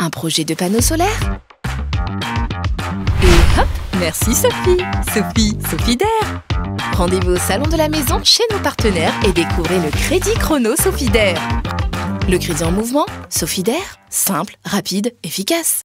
Un projet de panneau solaire? Et hop, merci Sophie. Sofidaire. Rendez-vous au salon de la maison chez nos partenaires et découvrez le crédit chrono Sofidaire. Le crédit en mouvement, Sofidaire, simple, rapide, efficace.